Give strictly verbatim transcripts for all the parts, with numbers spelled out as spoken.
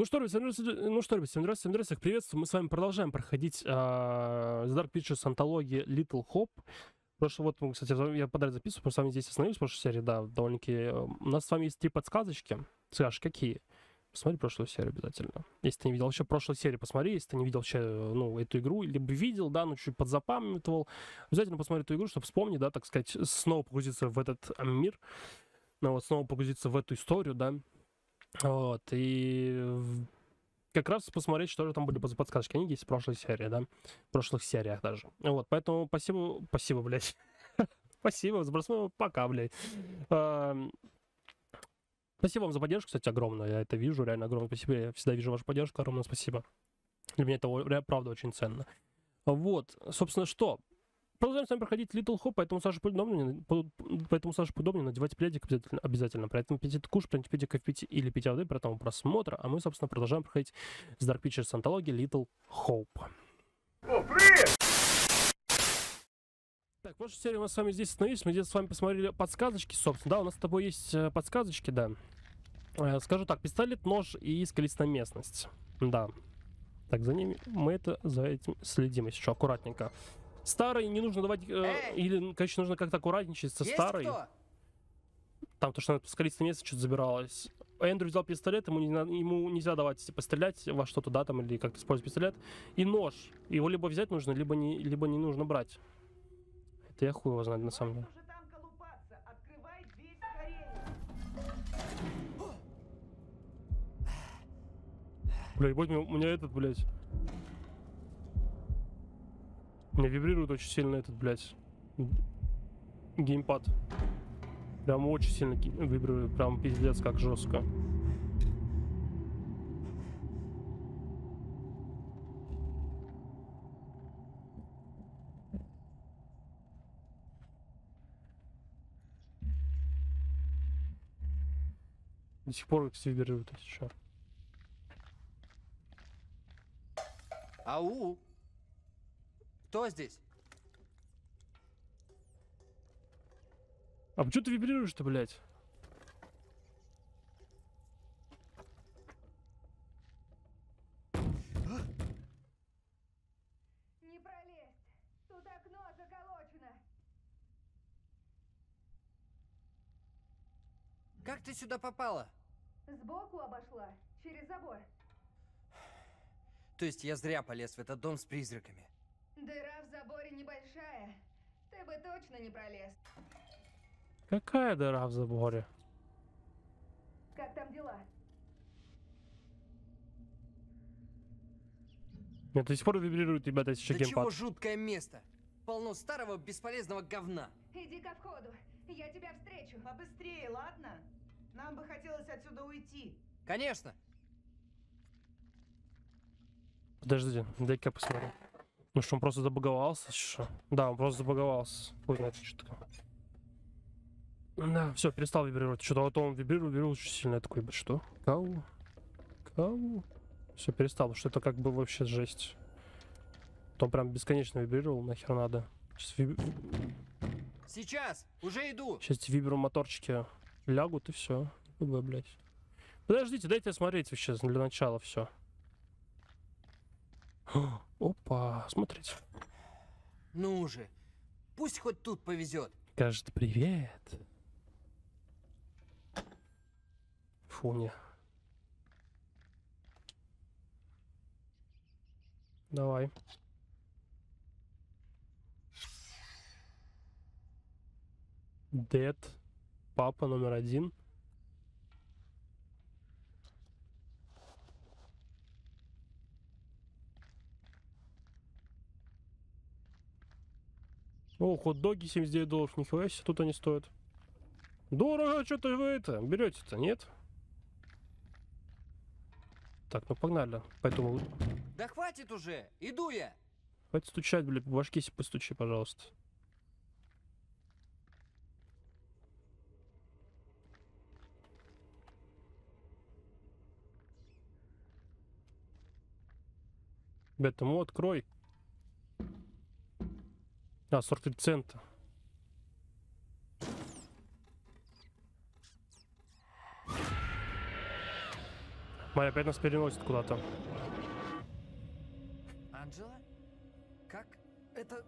Ну что, ребят, ну что, ребят, всем здравствуйте, всем здравствуйте, приветствую. Мы с вами продолжаем проходить uh, The Dark Pictures антологии Little Hope. Прошлый, вот, кстати, я подряд записываю, потому что с вами здесь остановились в прошлой серии, да, довольно-таки. У нас с вами есть три подсказочки. Скажешь, какие? Посмотри прошлую серию обязательно. Если ты не видел вообще прошлой серии, посмотри. Если ты не видел вообще, ну, эту игру, либо видел, да, ну, чуть подзапамятовал, обязательно посмотри эту игру, чтобы вспомнить, да, так сказать, снова погрузиться в этот мир, ну, вот, снова погрузиться в эту историю, да. Вот, и как раз посмотреть, что же там были за подсказки. Они есть в прошлой серии, да, в прошлых сериях даже. Вот, поэтому спасибо, спасибо, блядь. Спасибо, сбросну, пока, блядь. Спасибо вам за поддержку, кстати, огромное. Я это вижу, реально огромное спасибо. Я всегда вижу вашу поддержку, огромное спасибо. Для меня это, правда, очень ценно. Вот, собственно, что? Продолжаем с вами проходить Little Hope, поэтому Саша удобнее, поэтому Саша удобнее надевать пледик обязательно, обязательно. При этом пить куш, принять педик пить или пить воды, при этом просмотра. А мы, собственно, продолжаем проходить с Dark Pictures антологии Little Hope. О, привет! Так, в прошлой серии мы с вами здесь остановились, мы здесь с вами посмотрели подсказочки, собственно. Да, у нас с тобой есть подсказочки, да. Скажу так, пистолет, нож и скалистая местность. Да. Так, за ними, мы это, за этим следим еще аккуратненько. Старый не нужно давать, э, или, конечно, нужно как-то аккуратничать со старой. Кто? Там то, что на скалистое место что-то забиралось. Эндрю взял пистолет, ему, не, ему нельзя давать, типа, стрелять во что-то, да, там, или как-то использовать пистолет. И нож. Его либо взять нужно, либо не, либо не нужно брать. Это я хуй его знаю, на самом деле. Бля, ебать, у меня этот, блядь. У меня вибрирует очень сильно этот, блядь, геймпад. Прям очень сильно вибрирует, прям пиздец, как жестко. До сих пор вибрирует, если что. Ау! Кто здесь? А почему ты вибрируешь-то, блядь? Не пролезть! Тут окно заколочено! Как ты сюда попала? Сбоку обошла, через забор. То есть я зря полез в этот дом с призраками? Дыра в заборе небольшая. Ты бы точно не пролез. Какая дыра в заборе? Как там дела? Нет, до сих пор вибрирует, ребята, еще да геймпад. Чего жуткое место? Полно старого бесполезного говна. Иди ко входу, я тебя встречу. Побыстрее, ладно? Нам бы хотелось отсюда уйти. Конечно. Подождите, дай-ка я посмотрю. Ну что, он просто забаговался? Что? Да, он просто забаговался. Ой, знает, что такое. Да, все, перестал вибрировать. Что-то вот он вибрировал, вибрировал очень сильно. Я такой, что? Кау? Кау? Все, перестал, что это как бы вообще жесть. То прям бесконечно вибрировал, нахер надо. Сейчас, виб... Сейчас, уже иду. Сейчас вибромоторчики лягут и все. Ой, блядь. Подождите, дайте смотреть вообще для начала все. Опа, смотрите. Ну же, пусть хоть тут повезет. Кажется, привет. Фу, не. Давай. Дед. Папа номер один. О, хот-доги семьдесят девять долларов, нихуя себе, тут они стоят. Дорого, что-то вы это, берете-то, нет? Так, ну погнали. Поэтому... Да хватит уже, иду я. Хватит стучать, блядь, по башке себе постучи, пожалуйста. Ребят, ему открой. А, сорок три цента. Майя опять нас переносит куда-то. Анджела? Как это...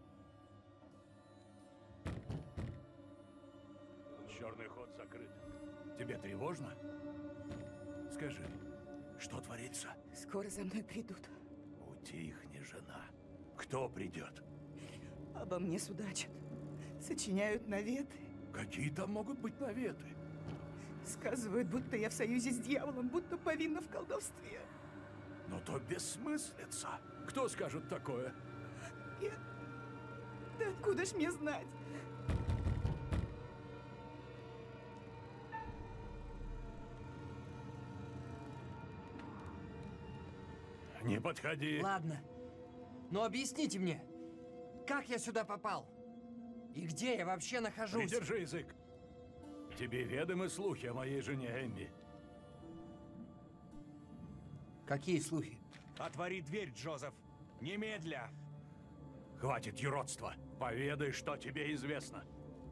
Черный ход закрыт. Тебе тревожно? Скажи, что творится? Скоро за мной придут. Утихни, жена. Кто придет? Обо мне судачат. Сочиняют наветы. Какие там могут быть наветы? Сказывают, будто я в союзе с дьяволом, будто повинна в колдовстве. Но то бессмыслица. Кто скажет такое? Я... Да откуда ж мне знать? Не подходи. Ладно. Но объясните мне, как я сюда попал? И где я вообще нахожусь? Придержи язык. Тебе ведомы слухи о моей жене Эмми? Какие слухи? Отвори дверь, Джозеф. Немедля. Хватит юродства. Поведай, что тебе известно.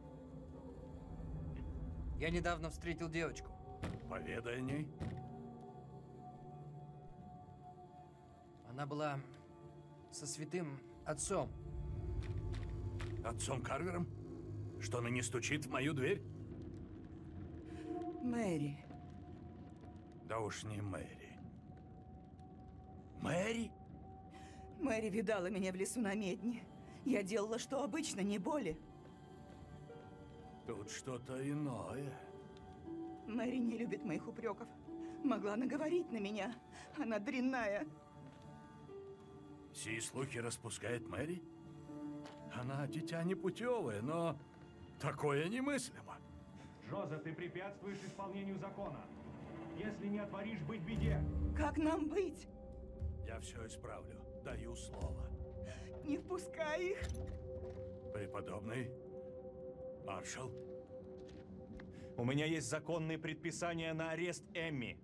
Я недавно встретил девочку. Поведай о ней. Она была со святым отцом. Отцом Карвером? Что она не стучит в мою дверь? Мэри. Да уж не Мэри. Мэри? Мэри видала меня в лесу на медне. Я делала, что обычно, не боли. Тут что-то иное. Мэри не любит моих упреков. Могла наговорить на меня. Она дрянная. Сии слухи распускает Мэри? Она дитя непутевое, но такое немыслимо. Джозеф, ты препятствуешь исполнению закона. Если не отворишь, быть в беде. Как нам быть? Я все исправлю. Даю слово. Не впускай их. Преподобный маршал. У меня есть законные предписания на арест Эмми.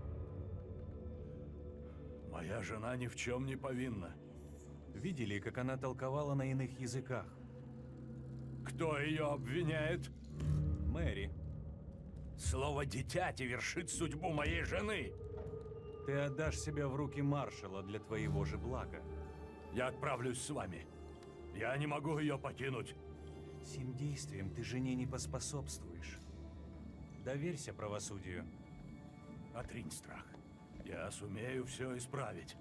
Моя жена ни в чем не повинна. Видели, как она толковала на иных языках? Кто ее обвиняет? Мэри, Слово «дитяти» вершит судьбу моей жены. ты отдашь себя в руки маршала для твоего же блага. Я отправлюсь с вами. Я не могу ее покинуть. Сим действием ты жене не поспособствуешь. Доверься правосудию. Отринь страх. Я сумею все исправить.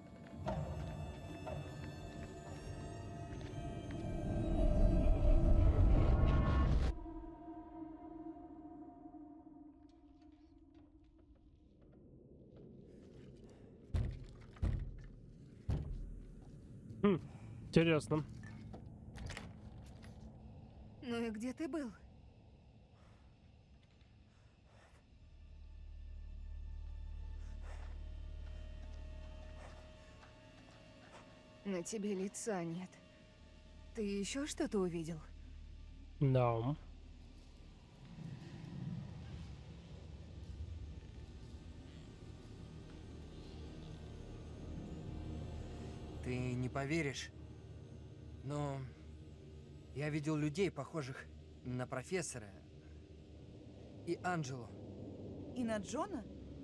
Хм, интересно. Ну и где ты был? На тебе лица нет. Ты еще что-то увидел? Да. Ты не поверишь, но я видел людей, похожих на профессора и Анджелу. И на Джона?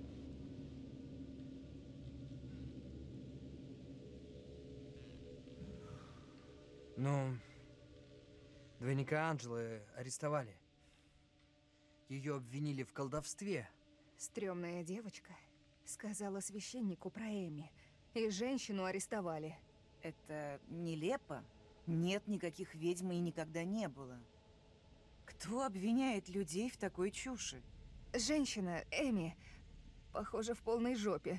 Ну, двойника Анджелы арестовали. Ее обвинили в колдовстве. Стрёмная девочка сказала священнику про Эми, и женщину арестовали. Это нелепо. Нет никаких ведьм и никогда не было. Кто обвиняет людей в такой чуши? Женщина, Эми, похоже, в полной жопе.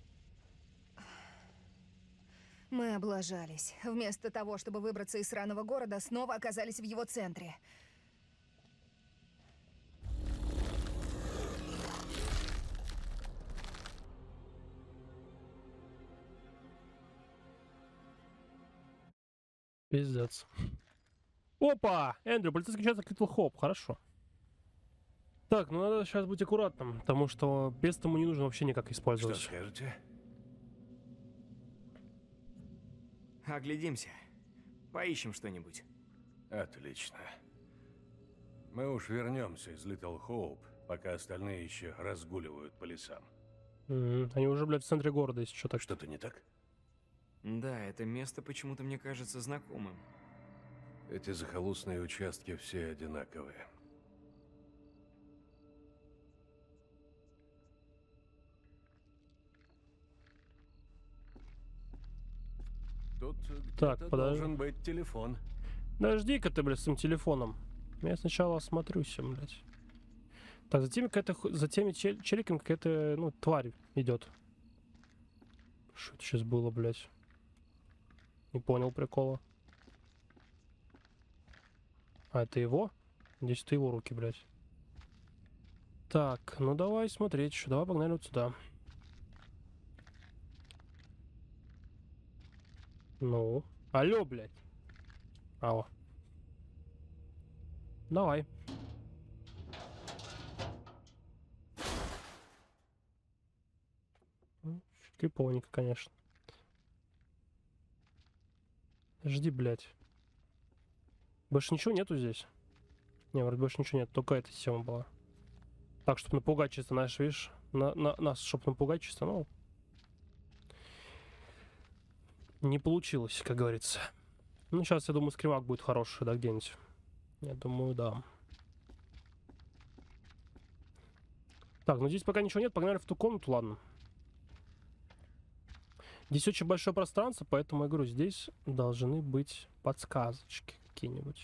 Мы облажались. Вместо того, чтобы выбраться из сраного города, снова оказались в его центре. Пиздец. Опа! Эндрю, полицейский участок Литл Хоп. Хорошо. Так, ну надо сейчас быть аккуратным, потому что без тому не нужно вообще никак Что использовать. скажете? Оглядимся. Поищем что-нибудь. Отлично. Мы уж вернемся из Литл Хоуп, пока остальные еще разгуливают по лесам. М, Они уже, блядь, в центре города, если что так. Что-то не так? Да, это место почему-то мне кажется знакомым. Эти захолустные участки все одинаковые. Тут Так, где-то подожди. должен быть телефон. Подожди-ка ты, блядь, с этим телефоном. Я сначала осмотрюсь, блядь. Так, за теми какая-то, ху- за теми чел- челиками какая-то, ну, тварь идет. Что это сейчас было, блядь? Не понял прикола. А, это его? Здесь это его руки, блядь. Так, ну давай смотреть. Что, давай погнали вот сюда. Ну. Алло, блядь. Алло. Давай. Ну, криповенько, конечно. Жди, блядь. Больше ничего нету здесь? Не, вроде больше ничего нет, только эта тема была. Так, чтобы напугать чисто, знаешь, видишь? На, на, нас, чтобы напугать чисто, ну... Не получилось, как говорится. Ну, сейчас, я думаю, скримак будет хороший, да, где-нибудь. Я думаю, да. Так, ну здесь пока ничего нет, погнали в ту комнату, ладно. Здесь очень большое пространство, поэтому я говорю, здесь должны быть подсказочки какие-нибудь.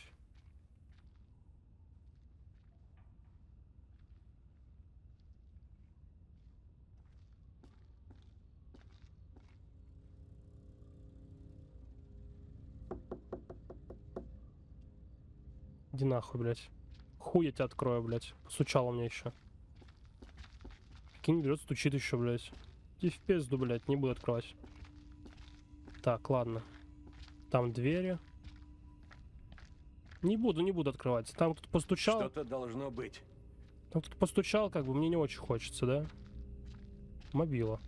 Иди нахуй, блядь. Хуй я тебя открою, блядь. Постучал мне еще. Кинь берет, стучит еще, блядь. Иди в пизду, блядь, не буду открывать. Так, ладно. Там двери. Не буду, не буду открывать. Там кто-то постучал. Что-то должно быть. Там кто-то постучал, как бы мне не очень хочется, да? Мобила.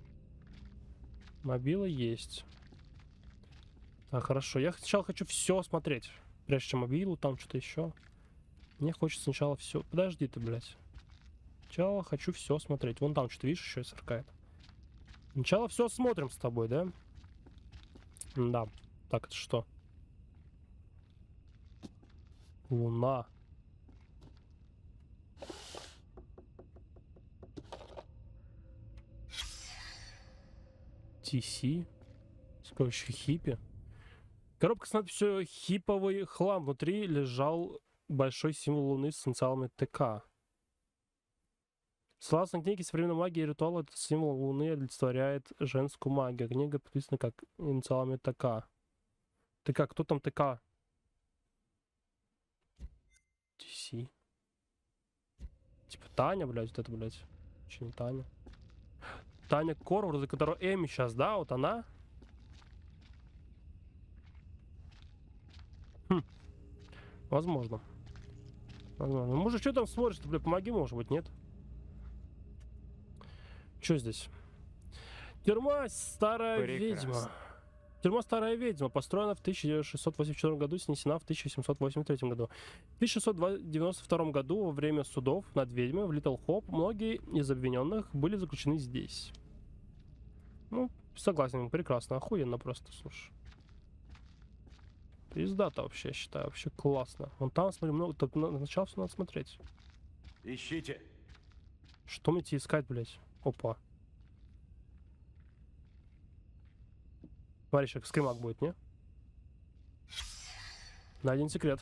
Мобила есть. Так, хорошо. Я сначала хочу все смотреть. Прежде чем мобилу, там что-то еще. Мне хочется сначала все. Подожди ты, блядь. Сначала хочу все смотреть. Вон там что-то, видишь, еще сверкает. Сначала все смотрим с тобой, да? Да. Так, это что? Луна. ти си. Сколько еще хиппи? Коробка с надписью «Хиповый хлам». Внутри лежал большой символ Луны с инициалами ТК. Согласно книге «Современная магия и ритуал», этот символ Луны олицетворяет женскую магию. Книга подписана как инициалами ТК. ТК, кто там ТК? ти си. Типа Таня, блядь, вот это, блядь. Че не Таня? Таня Корвар, за которой Эми сейчас, да? Вот она? Хм. Возможно. Возможно. Ну, может, что там смотришь? Ты, блядь, помоги, может быть, нет? Что здесь? Тюрьма «Старая Прекрасно. ведьма». Тюрьма «Старая ведьма» построена в тысяча шестьсот восемьдесят четвёртом году, снесена в тысяча семьсот восемьдесят третьем году. В тысяча шестьсот девяносто втором году, во время судов над ведьмой в Литл Хоп, многие из обвиненных были заключены здесь. Ну, согласен, прекрасно, охуенно просто, слушай. Пизда-то вообще, я считаю, вообще классно. Вон там, смотри, много, так, на, сначала все надо смотреть. Ищите. Что мне тебе искать, блядь? Опа. Смотри, сейчас скримак будет, не? Найден секрет.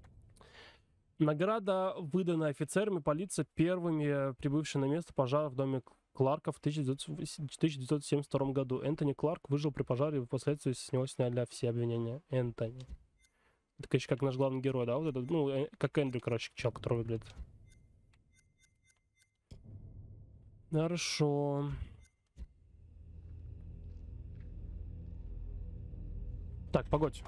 Награда выдана офицерами полиции, первыми прибывшими на место пожара в доме Кларка в тысяча девятьсот семьдесят втором году. Энтони Кларк выжил при пожаре и впоследствии с него сняли все обвинения. Энтони. Это, конечно, как наш главный герой, да? Вот этот, ну, э, как Эндрю, короче, чел, который выглядит. Хорошо. Так, погодь.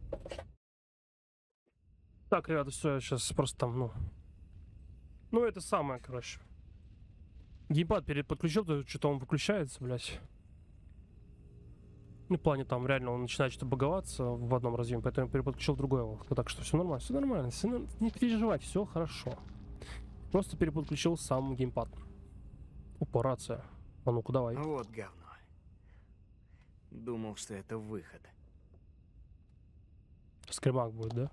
Так, ребята, все, я сейчас просто там, ну... Ну, это самое, короче. Геймпад перед подключил, то что-то он выключается, блядь. Ну, в плане там реально он начинает что-то баговаться в одном разъеме, поэтому я переподключил другой его. Так что все нормально, все нормально, все, не переживай, все хорошо. Просто переподключил сам геймпад. Опа, рация. А ну-ка, давай. Вот говно. Думал, что это выход. Скримак будет, да?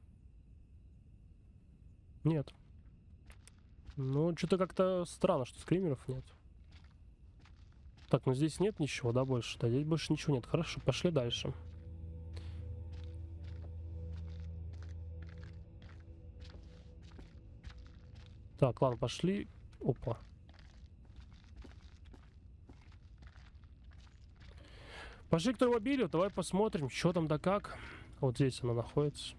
Нет. Ну, что-то как-то странно, что скримеров нет. Так, ну здесь нет ничего, да, больше? Да, здесь больше ничего нет. Хорошо, пошли дальше. Так, ладно, пошли. Опа. Пошли к турмобилю, давай посмотрим, что там да как. Вот здесь она находится.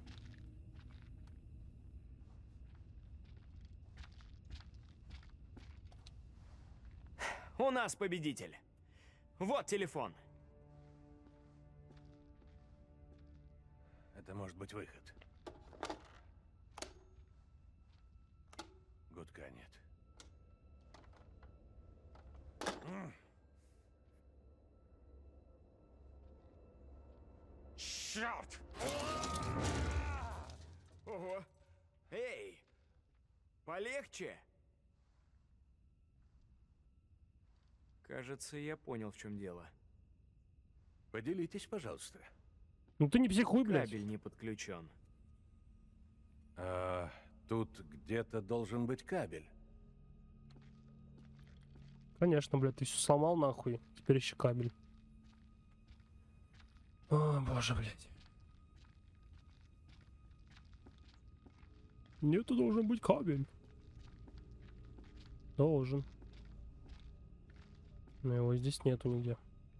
У нас победитель. Вот телефон. Это может быть выход. Гудка нет. М. Черт! Ого! Эй! Полегче! Кажется, я понял, в чем дело. Поделитесь, пожалуйста. Ну ты не психуй, блядь. Кабель не подключен. А, тут где-то должен быть кабель. Конечно, блядь, ты все сломал нахуй. Теперь еще кабель. О, боже, блядь. Нет, тут должен быть кабель. Должен. Но его здесь нету нигде.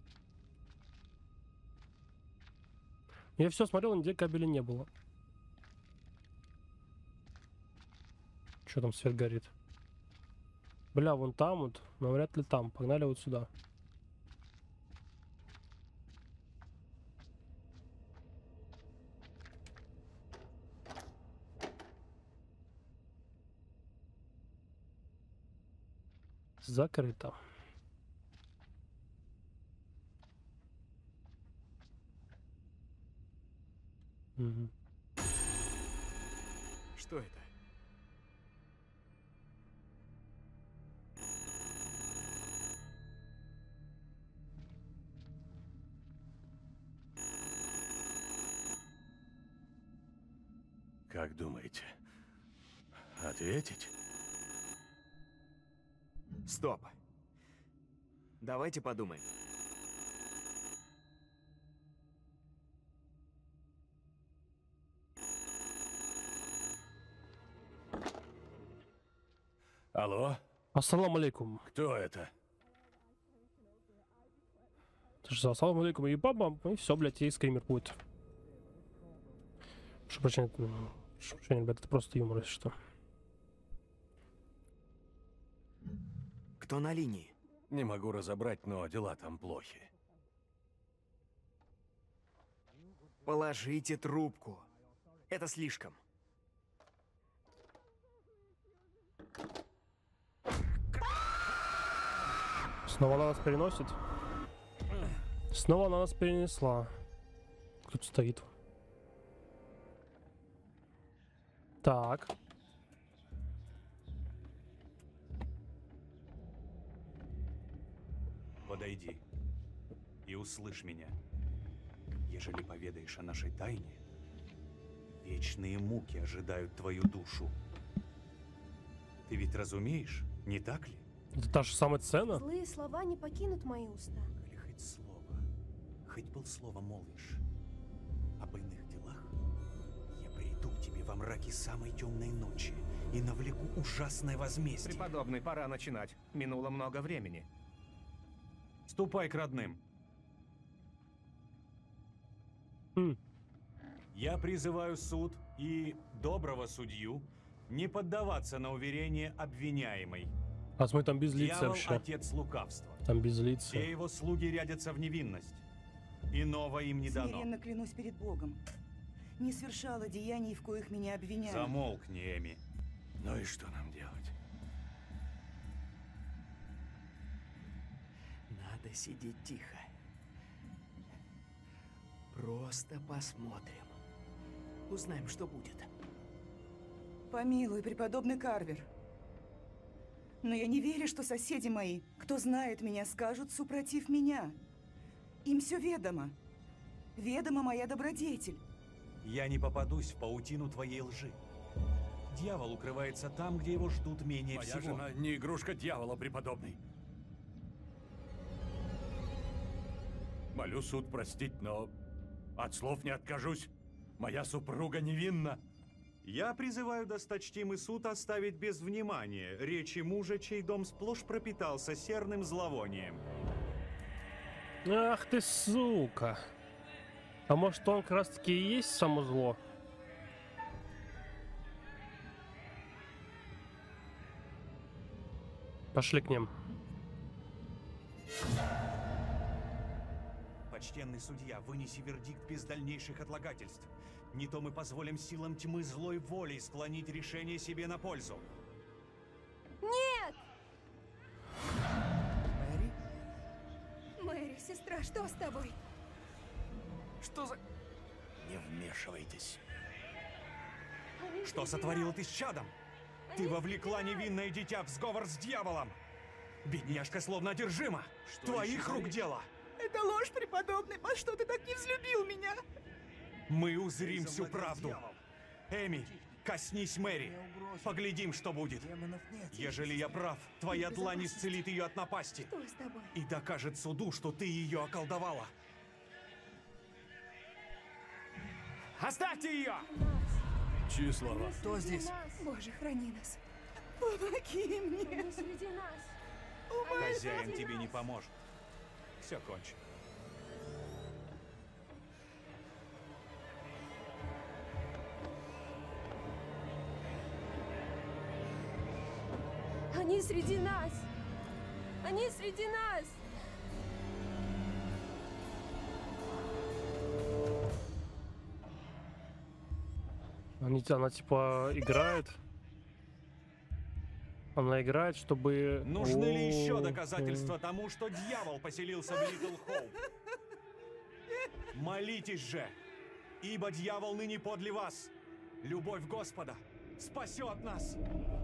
Я все смотрел, нигде кабеля не было. Что там свет горит? Бля, вон там вот, но вряд ли там. Погнали вот сюда. Закрыто. Угу. Что это? Как думаете, ответить? Стоп. Давайте подумаем. Алло, Ассаламу алейкум. кто это? Ты же ассаламу алейкум и бабам, и все, блядь, и скример будет. Прошу прощения, ну, прошу прощения, ребят, это просто юмор, если что. Кто на линии? Не могу разобрать, но дела там плохи. Положите трубку. Это слишком. Снова она нас переносит. Снова она нас перенесла. Кто-то стоит. Так. Подойди и услышь меня. Ежели поведаешь о нашей тайне, вечные муки ожидают твою душу. Ты ведь разумеешь, не так ли? Это та же самая цена? Злые слова не покинут мои уста. Или хоть слово, хоть полслова молвишь об иных делах, я приду к тебе во мраке самой темной ночи и навлеку ужасное возмездие. Преподобный, пора начинать. Минуло много времени. Ступай к родным. Хм. Я призываю суд и доброго судью не поддаваться на уверение обвиняемой. А мы там без лица Дьявол вообще. отец лукавства. Там без лица. Все его слуги рядятся в невинность. Иного им не дано. Смиренно клянусь перед Богом. Не совершала деяний, в коих меня обвиняют. Замолкни, Эми. Ну и что нам делать? Надо сидеть тихо. Просто посмотрим. Узнаем, что будет. Помилуй, преподобный Карвер. Но я не верю, что соседи мои, кто знает меня, скажут супротив меня. Им все ведомо. Ведома моя добродетель. Я не попадусь в паутину твоей лжи. Дьявол укрывается там, где его ждут менее Моя всего. жена не игрушка дьявола, преподобный. Молю суд простить, но от слов не откажусь. Моя супруга невинна. Я призываю досточтимый суд оставить без внимания речи мужа, чей дом сплошь пропитался серным зловонием. Ах ты, сука. А может, он как раз таки и есть само зло? Пошли к ним. Почтенный судья, вынеси вердикт без дальнейших отлагательств. Не то мы позволим силам тьмы злой волей склонить решение себе на пользу. Нет! Мэри? Мэри, сестра, что с тобой? Что за... Не вмешивайтесь. Что сотворила ты с чадом? Ты вовлекла невинное дитя в сговор с дьяволом. Бедняжка словно одержима. Твоих рук дело. Это ложь, преподобный. По что ты так не взлюбил меня? Мы узрим всю правду. Эми, коснись Мэри. Поглядим, что будет. Ежели я прав, твоя длань исцелит ее от напасти. Что с тобой? И докажет суду, что ты ее околдовала. Оставьте ее! Чьи слова? Кто здесь? Боже, храни нас. Помоги мне. Они среди нас. Хозяин тебе не поможет. Все кончено. Они среди нас. Они среди нас. Они, она типа играет. Она играет, чтобы... Нужны ли еще О, доказательства тому, что дьявол поселился в Литл Хоуп? Молитесь же, ибо дьявол ныне подле вас. Любовь Господа спасет нас.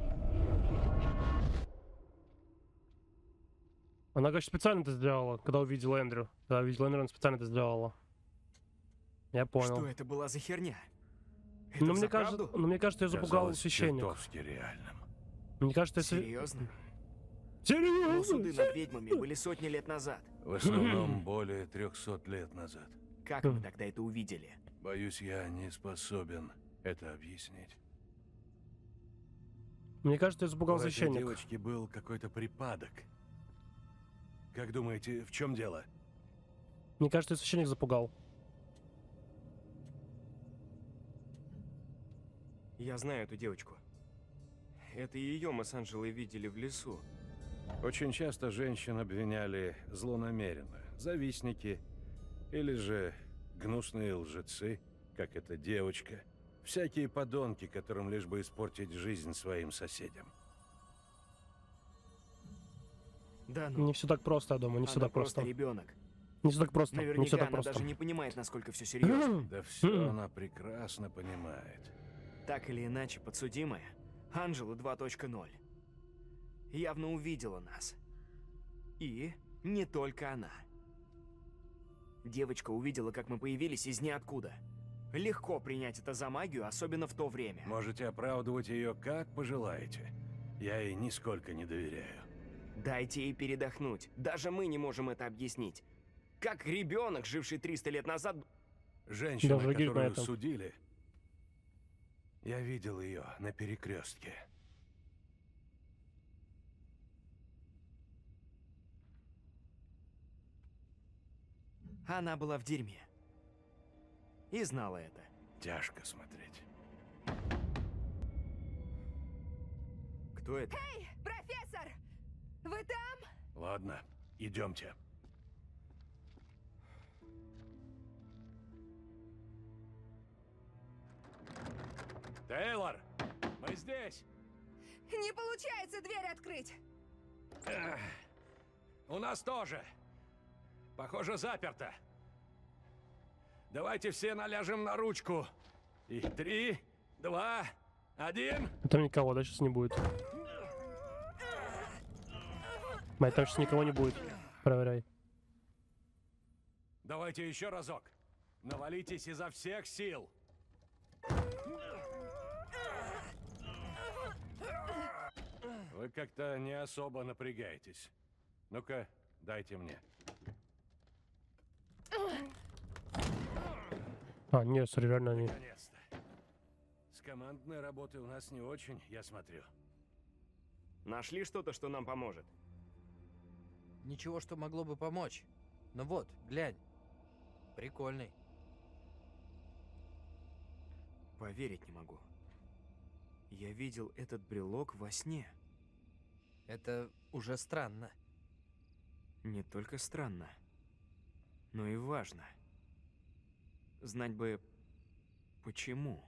Она, конечно, специально это сделала, когда увидела Эндрю. Когда увидела Эндрю, она специально это сделала. Я понял. Что это была за херня? Это Но мне, взаправду? кажется, но мне кажется, я запугал Казалось священник. чертовски реальным. Мне кажется, если... Серьезно? Но Серьезно? суды над ведьмами были сотни лет назад. В основном более трехсот лет назад. Как мы тогда это увидели? Боюсь, я не способен это объяснить. Мне кажется, я запугал У этой священника. девочки был какой-то припадок. Как думаете, в чем дело? Мне кажется, я священник запугал. Я знаю эту девочку. Это ее мы с Анжелой видели в лесу. Очень часто женщин обвиняли злонамеренно. Завистники или же гнусные лжецы, как эта девочка. Всякие подонки, которым лишь бы испортить жизнь своим соседям. Да ну, Не все так просто, я думаю, не все она так просто. просто ребенок. Не все так просто. Не все Наверняка так она просто. даже не понимает, насколько все серьезно. Да все она прекрасно понимает. Так или иначе, подсудимая, Анжела два точка ноль, явно увидела нас. И не только она. Девочка увидела, как мы появились из ниоткуда. Легко принять это за магию, особенно в то время. Можете оправдывать ее как пожелаете. Я ей нисколько не доверяю. Дайте ей передохнуть. Даже мы не можем это объяснить. Как ребенок, живший триста лет назад... Женщина, Даже Гиль на которую этом. судили, я видел ее на перекрестке. Она была в дерьме. И знала это. Тяжко смотреть. Кто это? Эй, профессор! Вы там? Ладно, идемте. Тейлор, мы здесь. Не получается дверь открыть. Эх, у нас тоже. Похоже, заперто. Давайте все наляжем на ручку. И три, два, один. Там никого, да, сейчас не будет. Мать, там сейчас никого не будет. Проверяй. Давайте еще разок. Навалитесь изо всех сил. Вы как-то не особо напрягаетесь. Ну-ка, дайте мне. А, нет, смотри, реально они... Наконец-то. С командной работой у нас не очень, я смотрю. Нашли что-то, что нам поможет? Ничего, что могло бы помочь. Ну вот, глянь. Прикольный. Поверить не могу. Я видел этот брелок во сне. Это уже странно. Не только странно, но и важно. Знать бы, почему.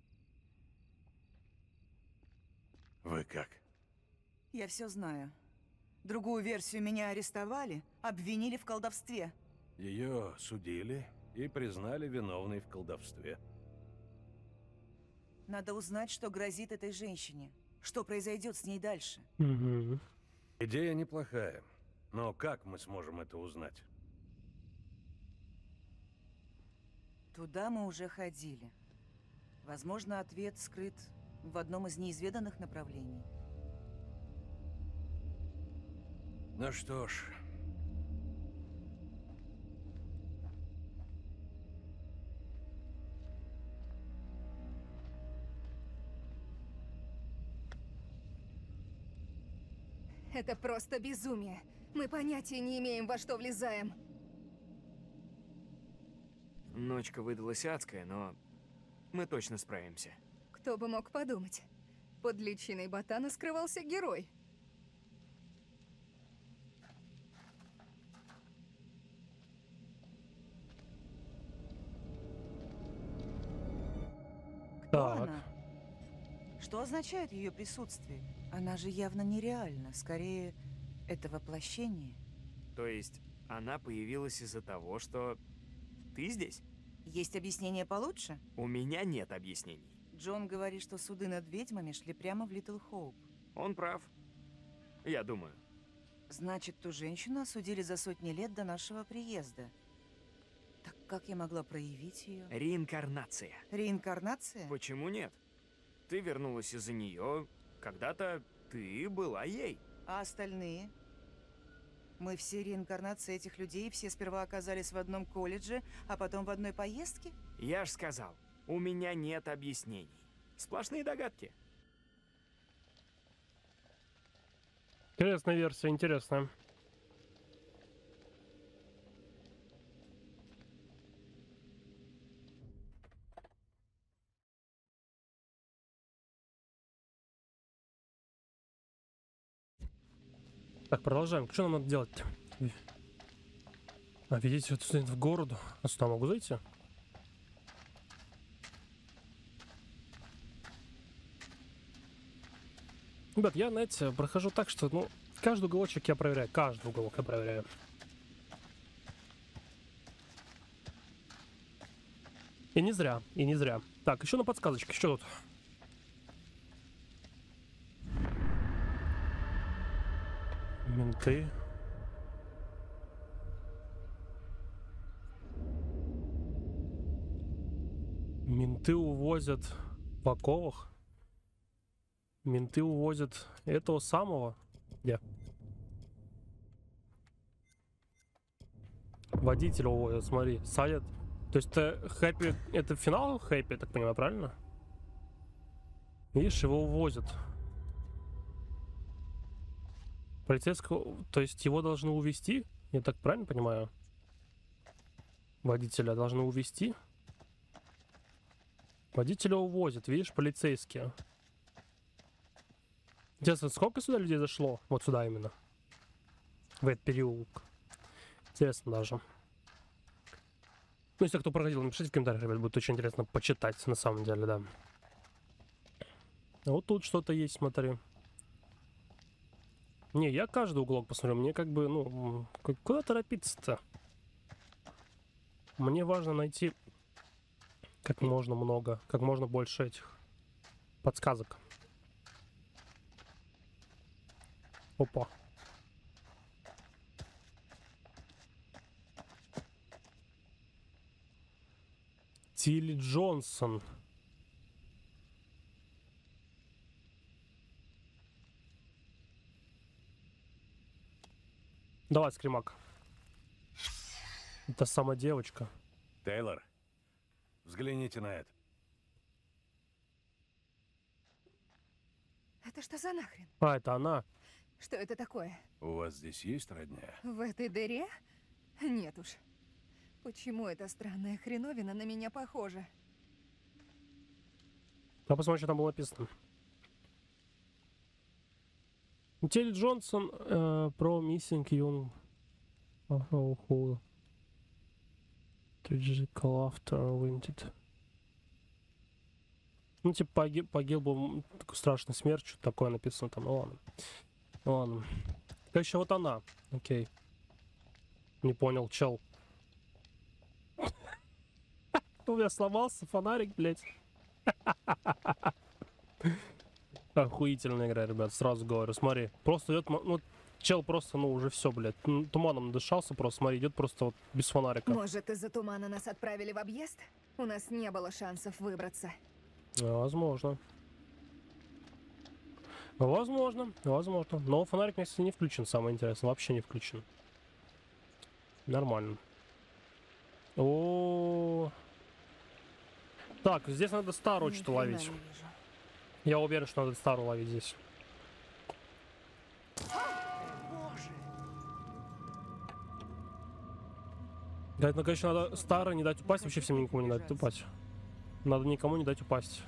Вы как? Я все знаю. Другую версию меня арестовали, обвинили в колдовстве. Ее судили и признали виновной в колдовстве. Надо узнать, что грозит этой женщине. Что произойдет с ней дальше. Угу. Идея неплохая, но как мы сможем это узнать? Туда мы уже ходили. Возможно, ответ скрыт в одном из неизведанных направлений. Ну что ж. Это просто безумие. Мы понятия не имеем, во что влезаем. Ночка выдалась адская, но мы точно справимся. Кто бы мог подумать. Под личиной ботана скрывался герой. Кто Так. она? Что означает ее присутствие? Она же явно нереальна. Скорее, это воплощение. То есть, она появилась из-за того, что ты здесь? Есть объяснение получше? У меня нет объяснений. Джон говорит, что суды над ведьмами шли прямо в Литл Хоуп. Он прав. Я думаю. Значит, ту женщину осудили за сотни лет до нашего приезда. Так как я могла проявить ее? Реинкарнация. Реинкарнация? Почему нет? Ты вернулась из-за нее. Когда-то ты была ей. А остальные? Мы все реинкарнации этих людей, все сперва оказались в одном колледже, а потом в одной поездке? Я ж сказал, у меня нет объяснений. Сплошные догадки. Интересная версия, интересная. Так, продолжаем. Что нам надо делать-то? А, видите, вот сюда в городу. А сюда могу зайти? Ребят, я, знаете, прохожу так, что, ну, каждый уголочек я проверяю. Каждый уголок я проверяю. И не зря, и не зря. Так, еще на подсказочке. Что тут? Менты. Менты увозят в оковах. Менты увозят этого самого. Где? Водителя увозят, смотри, садят. То есть это хэппи, это финал хэппи, я так понимаю, правильно? Видишь, его увозят. Полицейского, то есть его должны увезти? Я так правильно понимаю? Водителя должны увезти? Водителя увозят, видишь, полицейские. Интересно, сколько сюда людей зашло? Вот сюда именно. В этот переулок. Интересно даже. Ну, если кто проходил, напишите в комментариях, ребят, будет очень интересно почитать, на самом деле, да. А вот тут что-то есть, смотри. Не, я каждый уголок посмотрю, мне как бы, ну, куда торопиться-то? Мне важно найти как можно много, как можно больше этих подсказок. Опа. Тилли Джонсон. Давай, скримак. Это сама девочка. Тейлор, взгляните на это. Это что за нахрен? А, это она. Что это такое? У вас здесь есть родня? В этой дыре? Нет уж. Почему эта странная хреновина на меня похожа? Я посмотрю, что там было написано. Тилли Джонсон э, про Missing Young Who Tragical After Wounded. Ну, типа, погиб, погиб был такой страшной смертью, что такое написано там. Ну ладно. Ну, ладно. Короче, вот она. Окей. Не понял, чел. У меня сломался фонарик, блядь. Охуительная игра, ребят, сразу говорю. Смотри, просто идет, ну, чел просто, ну, уже все, блядь. Ну, туманом надышался просто, смотри, идет просто вот без фонарика. Может, из-за тумана нас отправили в объезд? У нас не было шансов выбраться. Возможно. Возможно, возможно. Но фонарик, кстати, не включен, самое интересное. Вообще не включен. Нормально. О. Так, здесь надо старую что-то ловить. Я уверен, что надо старую ловить здесь. Да, ну, конечно, надо старой не дать упасть, вообще всем никому не дать упасть. Надо никому не дать упасть.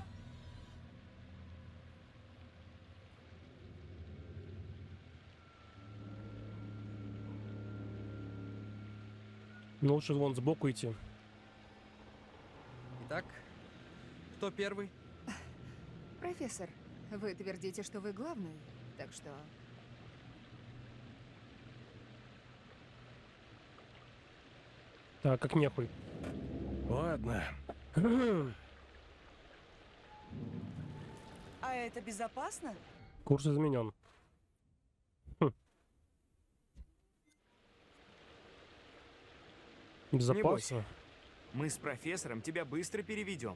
Ну, лучше вон сбоку идти. Итак, кто первый? Профессор, вы твердите, что вы главный, так что... Так, как нехуй. Ладно. А это безопасно? Курс изменен. Хм. Безопасно. Мы с профессором тебя быстро переведем.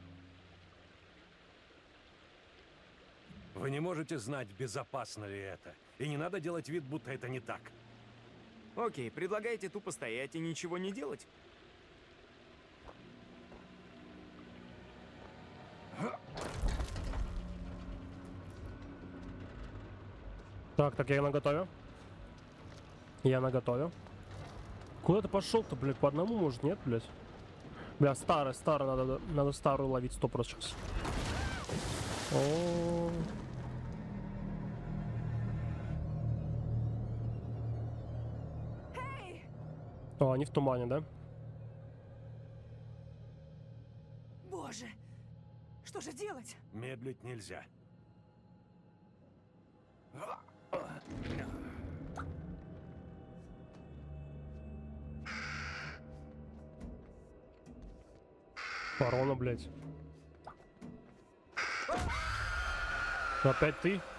Вы не можете знать, безопасно ли это. И не надо делать вид, будто это не так. Окей, предлагаете тупо стоять и ничего не делать? Так, так, я наготове. Я наготове. Куда ты пошел-то, блядь? По одному, может, нет, блядь? Бля, старая, старая, надо, надо старую ловить сто процентов сейчас. О. О, они в тумане, да? Боже, что же делать? Медлить нельзя. Ворона, блядь. Опять ты?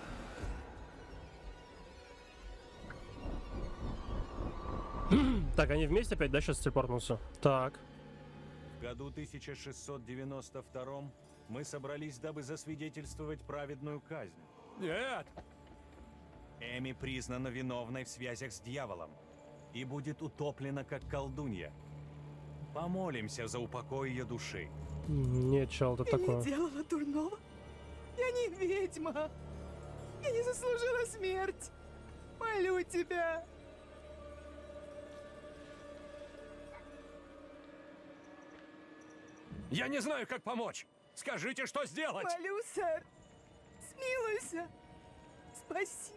Так, они вместе опять, да, сейчас телепортнутся? Так. В году тысяча шестьсот девяносто втором мы собрались, дабы засвидетельствовать праведную казнь. Нет! Эми признана виновной в связях с дьяволом и будет утоплена как колдунья. Помолимся за упокой ее души. Нет, чел, это такое. Я не делала дурного. Я не ведьма. Я не заслужила смерть. Молю тебя. Я не знаю, как помочь. Скажите, что сделать? Молю, сэр. Смилуйся. Спаси.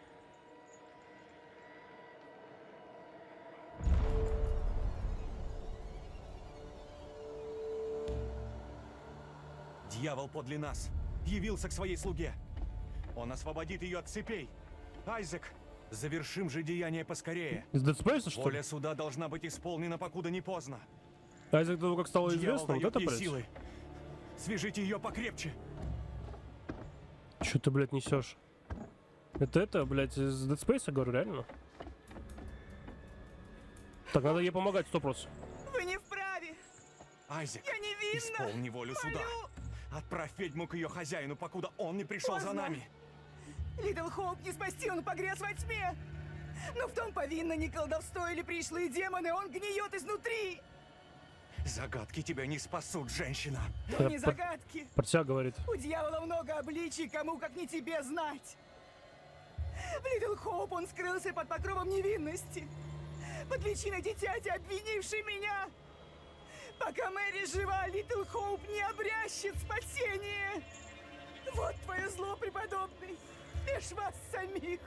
Дьявол подле нас явился к своей слуге. Он освободит ее от цепей. Айзек, завершим же деяние поскорее. Из Dead Space, что ли? Воля суда должна быть исполнена, покуда не поздно. Айзек, того, как стало известно, вот это, блядь? Силы. Свяжите ее покрепче. Че ты, блядь, несешь? Это это, блядь, из Dead Space, я говорю, реально? Так, надо ей помогать, сто процентов. Вы не вправе. Айзек, Я невинна! исполни волю суда. Отправь ведьму к ее хозяину, покуда он не пришел Поздно. за нами. Литл Хоуп не спасти, он погряз во тьме. Но в том повинно не колдовство или пришлые демоны, он гниет изнутри. Загадки тебя не спасут, женщина. То не загадки. Про тебя говорит. У дьявола много обличий, кому как не тебе знать. В Литл Хоуп он скрылся под покровом невинности. Под личиной дитяти, обвинившей меня. Пока Мэри жива, Литл Хоуп не обрящет спасение. Вот твое зло, преподобный. Лишь вас самих.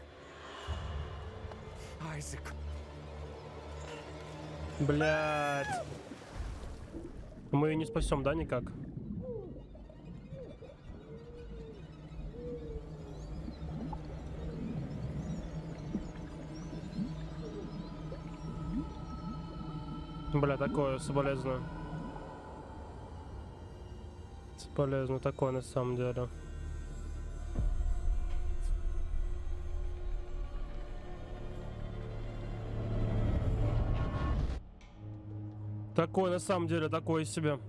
Айзек. Блядь. Мы ее не спасем, да, никак? Бля, такое соболезную. Соболезную такое на самом деле. Такое на самом деле, такое себе.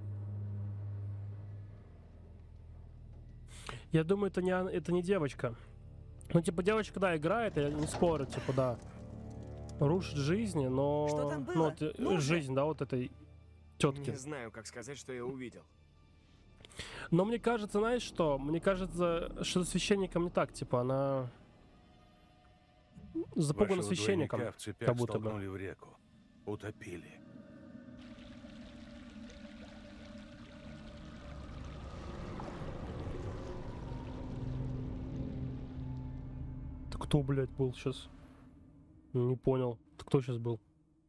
Я думаю, это не, это не девочка. Ну, типа, девочка, да, играет, я не спорю, типа, да. Рушит жизни, но... Что там было? Ну, вот, Ну жизнь, же. да, вот этой тетки. Не знаю, как сказать, что я увидел. Но мне кажется, знаешь что? Мне кажется, что священником не так, типа, она... Запугана Вашего священником, двойника в цепях как будто бы. столкнули в реку. Утопили. Это кто, блядь, был сейчас? Не понял. Это кто сейчас был?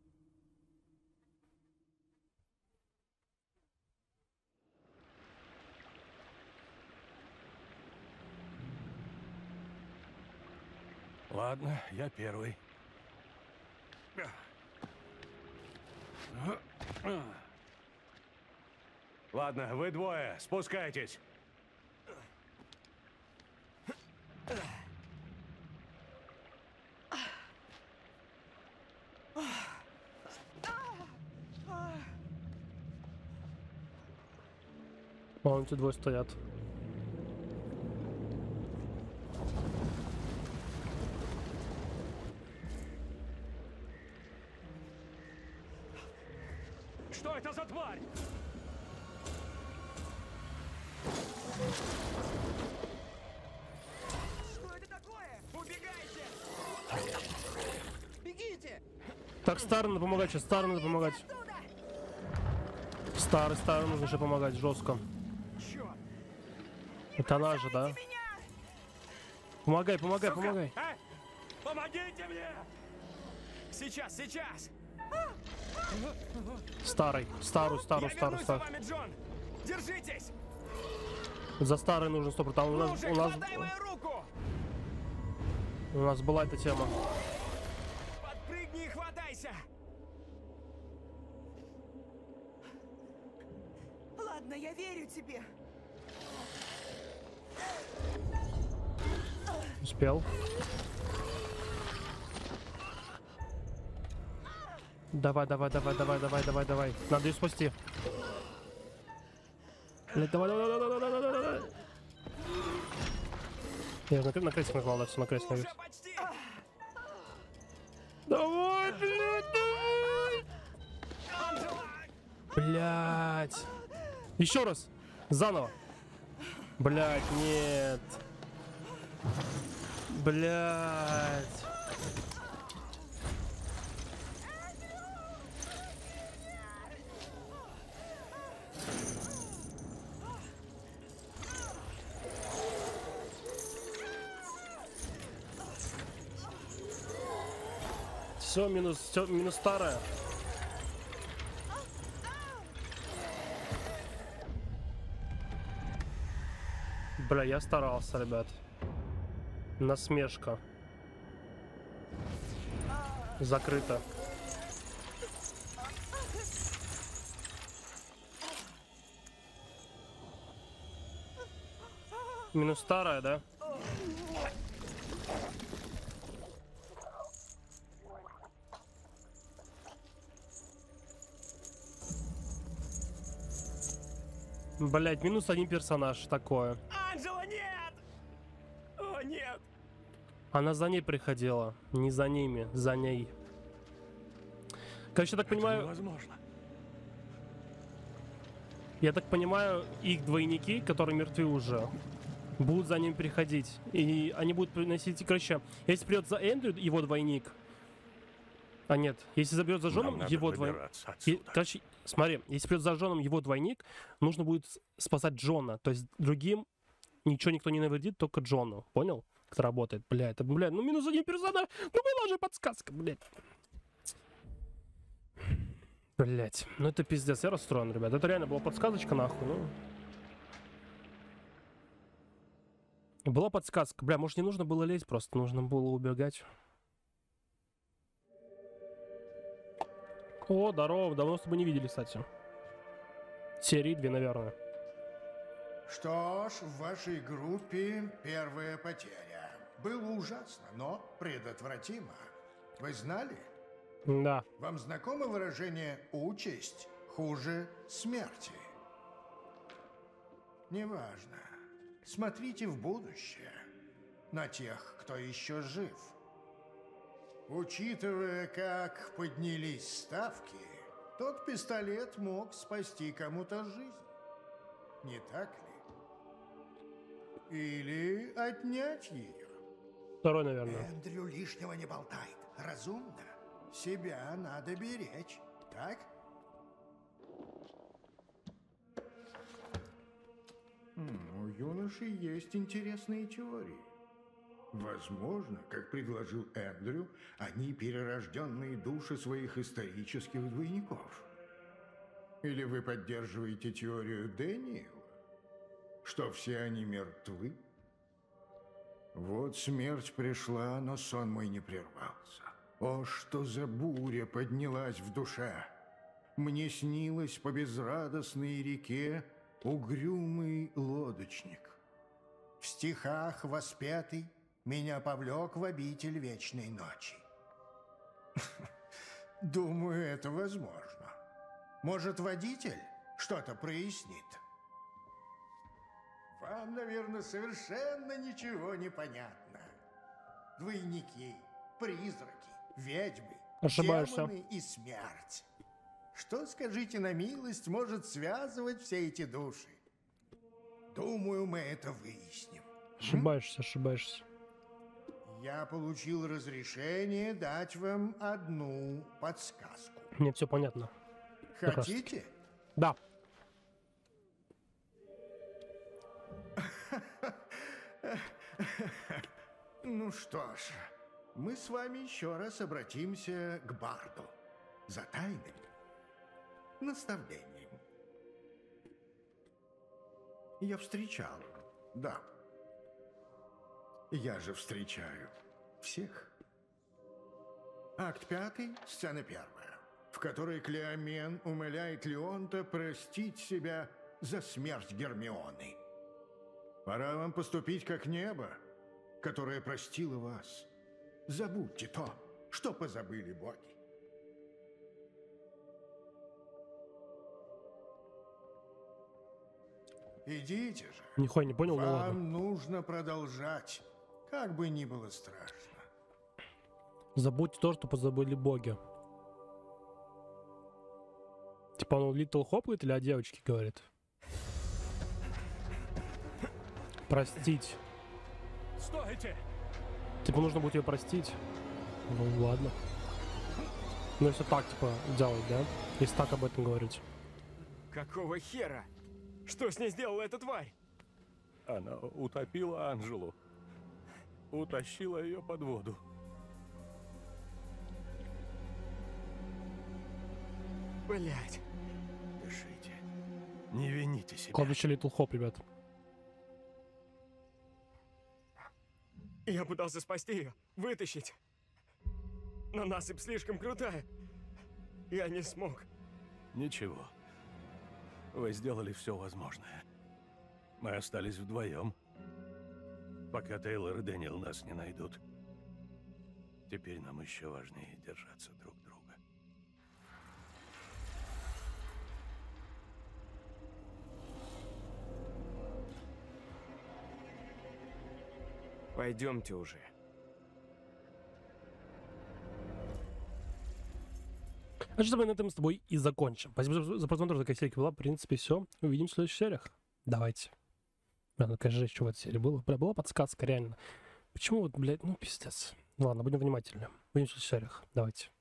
Ладно, я первый. Ладно, вы двое, спускайтесь. Вон эти двое стоят. Что это за тварь? Что это такое? Убегайте! Бегите! Так, старый надо помогать сейчас, старый надо помогать. Старый, старый нужно еще помогать жестко. Это она же, да? Помогай, помогай, Сука! помогай. А? Помогите мне! Сейчас, сейчас! Старый, старую, старую, Я старую, вернусь за старую. вами, Джон! Держитесь! За старый нужно сто процентов. У Ну нас, уже у нас, хватай мою руку! у нас была эта тема. Подпрыгни и хватайся! Ладно, я верю тебе. Успел. Давай, давай, давай, давай, давай, давай, давай. Надо ее спасти. Блядь, давай, давай, давай, давай, давай, давай, давай. Я на, на крестик нажал, да, все, на крестик. Уже почти! Давай, блядь, давай! Анджела! Блядь. Еще раз. Заново. Блядь, нет. Блядь. Все, минус, все, минус старая. Бля, я старался, ребят. Насмешка. Закрыто. Минус старая, да? Блять, минус один персонаж, такое. Анджела, нет! О, нет! Она за ней приходила, не за ними, за ней. Короче, я так Это понимаю... невозможно. Я так понимаю, их двойники, которые мертвы уже, будут за ним приходить. И они будут приносить... Короче, если придет за Эндрю его двойник... А нет, если заберет за Джоном его двойник... И, короче, смотри, если придет за Джоном его двойник, нужно будет спасать Джона. То есть другим ничего никто не навредит, только Джону. Понял? Как это работает. Бля, это, бля, ну минус один персонаж. Ну была же подсказка, блядь. Блять, ну это пиздец, я расстроен, ребят. Это реально была подсказочка, нахуй, ну. Была подсказка. Бля, может не нужно было лезть, просто нужно было убегать. О, здорово, давно с тобой не видели, кстати. Серии две, наверное. Что ж, в вашей группе первая потеря. Было ужасно, но предотвратимо. Вы знали? Да. Вам знакомо выражение «участь хуже смерти»? Неважно. Смотрите в будущее. На тех, кто еще жив. Учитывая, как поднялись ставки, тот пистолет мог спасти кому-то жизнь. Не так ли? Или отнять ее. Второй, наверное. Эндрю лишнего не болтает. Разумно. Себя надо беречь, так? У юноши есть интересные теории. Возможно, как предложил Эндрю, они перерожденные души своих исторических двойников. Или вы поддерживаете теорию Дэниела, что все они мертвы? Вот смерть пришла, но сон мой не прервался. О, что за буря поднялась в душе! Мне снилось по безрадостной реке угрюмый лодочник. В стихах воспетый меня повлек в обитель вечной ночи. Думаю, это возможно. Может, водитель что-то прояснит? Вам, наверное, совершенно ничего не понятно. Двойники, призраки, ведьмы, ошибаешься, демоны и смерть. Что, скажите на милость, может связывать все эти души? Думаю, мы это выясним. Ошибаешься, ошибаешься. Я получил разрешение дать вам одну подсказку. Мне все понятно. Хотите? Да. Ну что ж, мы с вами еще раз обратимся к Барду за тайным наставлением. Я встречал, да. Я же встречаю всех. Акт пятый, сцена первая, в которой Клеомен умоляет Леонта простить себя за смерть Гермионы. Пора вам поступить как небо, которое простило вас. Забудьте то, что позабыли боги. Идите же. Нихуя не понял, Вам ну ладно. нужно продолжать, как бы ни было страшно. Забудьте то, что позабыли боги. Типа он Little Hope или о девочке говорит? Простить. Стойте! Типа нужно будет ее простить. Ну ладно. Ну если так, типа, делать, да? Если так об этом говорить. Какого хера? Что с ней сделала эта тварь? Она утопила Анжелу. Утащила ее под воду. Блять. Дышите. Не вините себя. Кладбище Little Hope, ребят. Я пытался спасти ее, вытащить. Но насыпь слишком крутая. Я не смог. Ничего. Вы сделали все возможное. Мы остались вдвоем, пока Тейлор и Дэниел нас не найдут. Теперь нам еще важнее держаться друг друга. Пойдемте уже. А что мы на этом с тобой и закончим. Спасибо за просмотр, такая серия была. В принципе, все. Увидимся в следующих сериях. Давайте. Бля, ну, конечно, что в этой серии было. Бля, была подсказка, реально. Почему вот, блядь, ну, пиздец. Ладно, будем внимательны. Увидимся в следующих сериях. Давайте.